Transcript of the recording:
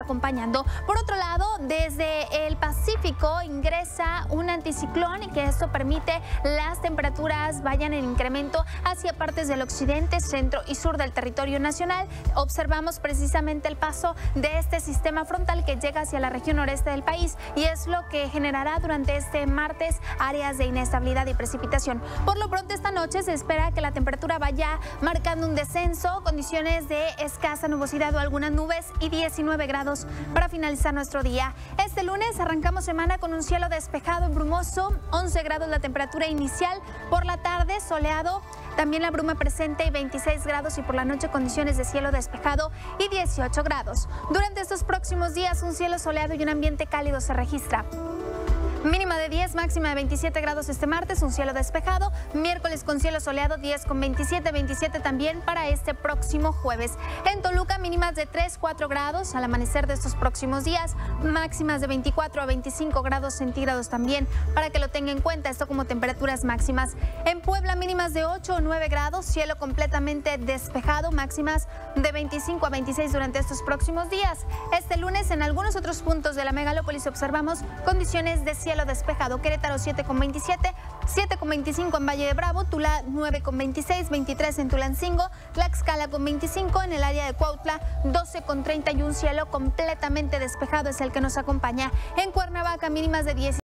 acompañando. Por otro lado, desde el Pacífico ingresa un anticiclón y que esto permite las temperaturas vayan en incremento hacia partes del occidente, centro y sur del territorio nacional. Observamos precisamente el paso de este sistema frontal que llega hacia la región noreste del país y es lo que generará durante este martes áreas de inestabilidad y precipitación. Por lo pronto esta noche se espera que la temperatura vaya marcando un descenso, condiciones de escasa nubosidad o algunas nubes y 19 grados para finalizar nuestro día. Este lunes arrancamos semana con un cielo despejado y brumoso, 11 grados la temperatura inicial, por la tarde soleado, también la bruma presente y 26 grados y por la noche condiciones de cielo despejado y 18 grados. Durante estos próximos días un cielo soleado y un ambiente cálido se registra. Mínima de 10, máxima de 27 grados este martes, un cielo despejado. Miércoles con cielo soleado, 10 con 27, 27 también para este próximo jueves. En Toluca, mínimas de 3, 4 grados al amanecer de estos próximos días. Máximas de 24 a 25 grados centígrados también, para que lo tenga en cuenta, esto como temperaturas máximas. En Puebla, mínimas de 8 o 9 grados, cielo completamente despejado, máximas de 25 a 26 durante estos próximos días. Este lunes, en algunos otros puntos de la megalópolis observamos condiciones de cielo despejado. Querétaro 7 con 27, 7 con 25 en Valle de Bravo, Tula 9 con 26, 23 en Tulancingo, Tlaxcala con 25, en el área de Cuautla 12 con 31, cielo completamente despejado es el que nos acompaña. En Cuernavaca mínimas de 10.